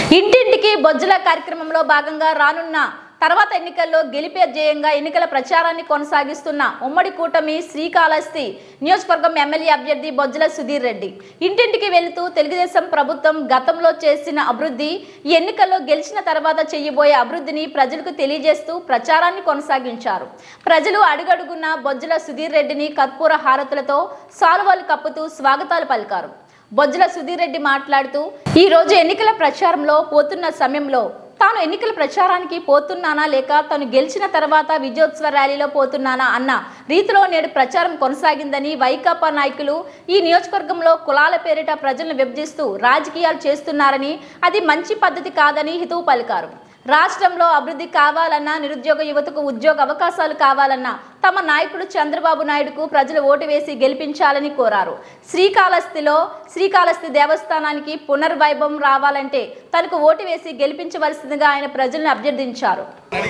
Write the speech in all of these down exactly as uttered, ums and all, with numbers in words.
ఇంటింటికి బొజ్జల కార్యక్రమంలో భాగంగా రానున్న తర్వాత ఎన్నికల్లో గెలిపే ధ్యేయంగా ఎన్నికల ప్రచారాన్ని కొనసాగిస్తున్న ఉమ్మడి కూటమి శ్రీకాళహస్తి నియోజకవర్గం ఎమ్మెల్యే అభ్యర్థి బొజ్జల సుధీర్ రెడ్డి ఇంటింటికి వెళుతూ తెలుగుదేశం ప్రభుత్వం గతంలో చేసిన అభివృద్ధి ఈ ఎన్నికల్లో గెలిచిన తర్వాత చేయబోయే అభివృద్ధిని ప్రజలకు తెలియజేస్తూ ప్రచారాన్ని కొనసాగించారు. ప్రజలు అడుగడుగున్న బొజ్జల సుధీర్ రెడ్డిని కర్పూర హారతులతో సాలువాలు కప్పుతూ స్వాగతాలు పలికారు. బొజ్జల సుధీర్ రెడ్డి మాట్లాడుతూ ఈ రోజు ఎన్నికల ప్రచారంలో పోతున్న సమయంలో తాను ఎన్నికల ప్రచారానికి పోతున్నానా లేక తాను గెలిచిన తర్వాత విజయోత్సవ ర్యాలీలో పోతున్నానా అన్న రీతిలో నేడు ప్రచారం కొనసాగిందని, వైకాపా నాయకులు ఈ నియోజకవర్గంలో కులాల పేరిట ప్రజలను విభజిస్తూ రాజకీయాలు చేస్తున్నారని, అది మంచి పద్ధతి కాదని హితవు పలికారు. రాష్ట్రంలో అభివృద్ధి కావాలన్నా, నిరుద్యోగ యువతకు ఉద్యోగ అవకాశాలు కావాలన్నా తమ నాయకుడు చంద్రబాబు నాయుడుకు ప్రజలు ఓటు వేసి గెలిపించాలని కోరారు. శ్రీకాళహస్తిలో శ్రీకాళహస్తి దేవస్థానానికి పునర్వైభవం రావాలంటే తనకు ఓటు వేసి గెలిపించవలసిందిగా ఆయన ప్రజలను అభ్యర్థించారు.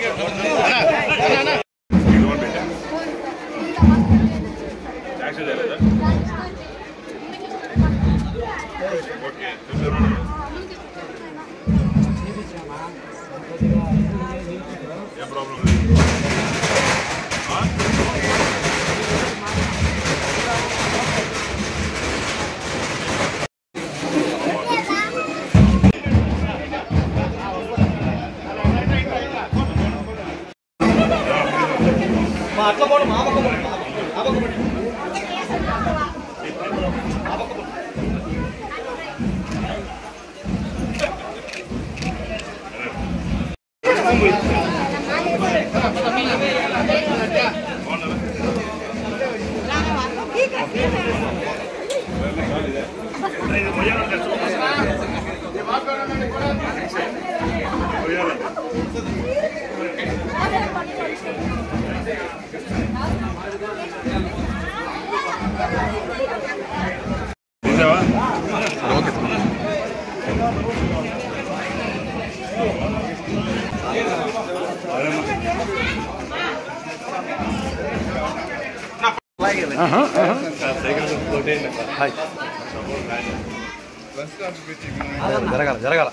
జరగాల జరగాల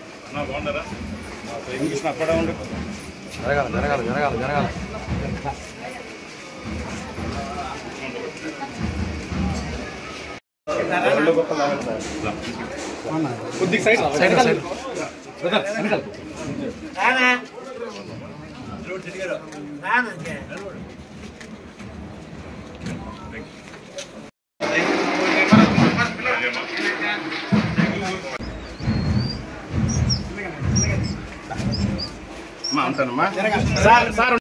జరగాల జరగాల జరగాల జరగాల కొద్దిగా సైడ్ సైడ్ సైడ్ బ్రదర్ వెనకాల రానా రోడ్ తిరిగారు రానా మా ఉంటానమ్మా సార్ సార్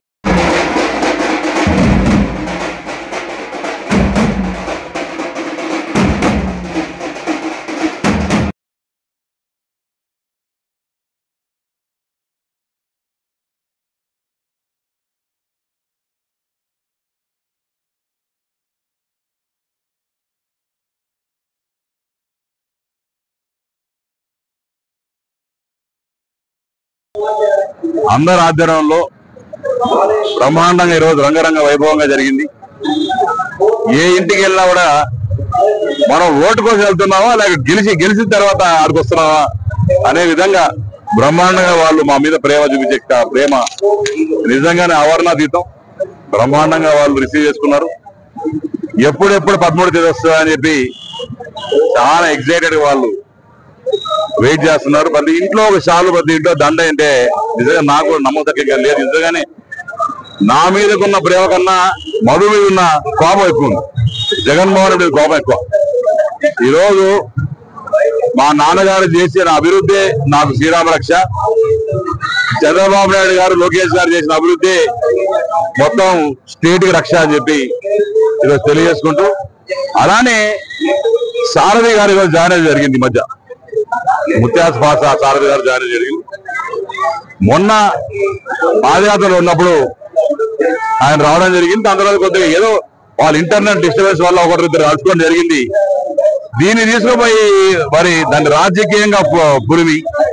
అందరి ఆధ్వర్యంలో బ్రహ్మాండంగా ఈరోజు రంగరంగ వైభవంగా జరిగింది. ఏ ఇంటికి వెళ్ళినా కూడా మనం ఓటు కోసం వెళ్తున్నావా లేక గెలిచి గెలిచిన తర్వాత ఆడికి వస్తున్నావా అనే విధంగా బ్రహ్మాండంగా వాళ్ళు మా మీద ప్రేమ చూపించే ప్రేమ నిజంగానే ఆవరణాతీతం. బ్రహ్మాండంగా వాళ్ళు రిసీవ్ చేసుకున్నారు. ఎప్పుడెప్పుడు పదమూడు తేదీ వస్తుందా అని చెప్పి చాలా ఎక్సైటెడ్ వాళ్ళు వెయిట్ చేస్తున్నారు. ప్రతి ఇంట్లో ఒక షాలు, ప్రతి ఇంట్లో దండ అంటే నిజంగా నాకు కూడా నమ్మదగ్గగా లేదు. నిజంగానే నా మీదకున్న ప్రేమ కన్నా మధు మీద ఉన్న కోపం ఎక్కువ ఉంది. జగన్మోహన్ రెడ్డి కోపం ఎక్కువ. ఈరోజు మా నాన్నగారు చేసిన అభివృద్ధి నాకు శ్రీరామ రక్ష. చంద్రబాబు నాయుడు గారు, లోకేష్ గారు చేసిన అభివృద్ధి మొత్తం స్టేట్ కి రక్ష అని చెప్పి ఈరోజు తెలియజేసుకుంటూ, అలానే సారథి గారు ఈరోజు జాయిన్ అయ్యి జరిగింది. ఈ మధ్య ముత్యాస భాష సారథి గారు జాయిన్ జరిగింది. మొన్న పాదయాత్రలో ఉన్నప్పుడు ఆయన రావడం జరిగింది. దాని తర్వాత కొద్దిగా ఏదో వాళ్ళ ఇంటర్నెట్ డిస్టర్బెన్స్ వల్ల ఒకరిద్దరు కలుసుకోవడం జరిగింది. దీన్ని తీసుకుపోయి మరి దాన్ని రాజకీయంగా పురిమి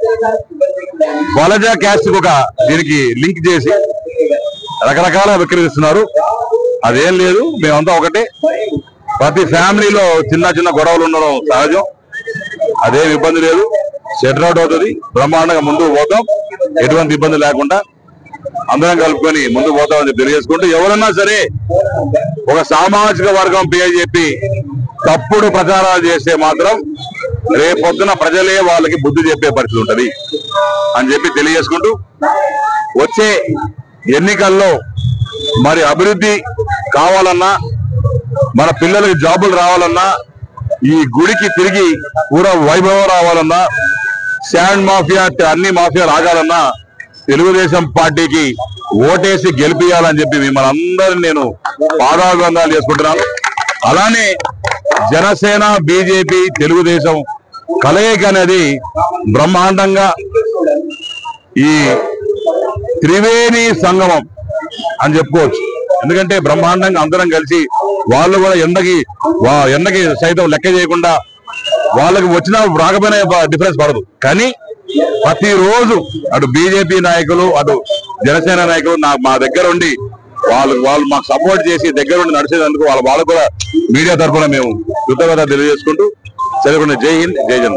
వలజ క్యాస్ట్ ఒక దీనికి లింక్ చేసి రకరకాల విక్రయిస్తున్నారు. అదేం లేదు, మేమంతా ఒకటే. ప్రతి ఫ్యామిలీలో చిన్న చిన్న గొడవలు ఉండడం సహజం, అదేం ఇబ్బంది లేదు. సెటిల్ అవుట్ అవుతుంది, బ్రహ్మాండంగా ముందుకు పోతాం, ఎటువంటి ఇబ్బంది లేకుండా అందరం కలుపుకొని ముందుకు పోతామని తెలియజేసుకుంటూ, ఎవరన్నా సరే ఒక సామాజిక వర్గం పేరు చెప్పి తప్పుడు ప్రచారాలు చేస్తే మాత్రం రేపొద్దున ప్రజలే వాళ్ళకి బుద్ధి చెప్పే పరిస్థితి ఉంటది అని చెప్పి తెలియజేసుకుంటూ, వచ్చే ఎన్నికల్లో మరి అభివృద్ధి కావాలన్నా, మన పిల్లలకి జాబులు రావాలన్నా, ఈ గుడికి తిరిగి పూర వైభవం రావాలన్నా, శాండ్ మాఫియా అన్ని మాఫియాలు ఆగాలన్నా తెలుగుదేశం పార్టీకి ఓటేసి గెలిపియాలని చెప్పి మిమ్మల్ని అందరినీ నేను పాదాభివందనాలు చేసుకుంటున్నాను. అలానే జనసేన, బీజేపీ, తెలుగుదేశం కలయిక అనేది బ్రహ్మాండంగా ఈ త్రివేణి సంగమం అని చెప్పుకోవచ్చు. ఎందుకంటే బ్రహ్మాండంగా అందరం కలిసి వాళ్ళు కూడా ఎండకి ఎండకి సైతం లెక్క చేయకుండా వాళ్ళకి వచ్చినా రాకపోయినా డిఫరెన్స్ పడదు, కానీ ప్రతిరోజు అటు బీజేపీ నాయకులు అటు జనసేన నాయకులు నా మా దగ్గర ఉండి వాళ్ళు వాళ్ళు మాకు సపోర్ట్ చేసి దగ్గర ఉండి నడిచేందుకు వాళ్ళ వాళ్ళకు కూడా మీడియా తరఫున మేము కృతజ్ఞత తెలియజేసుకుంటూ చదువుకున్న జై హింద్, జై జన్.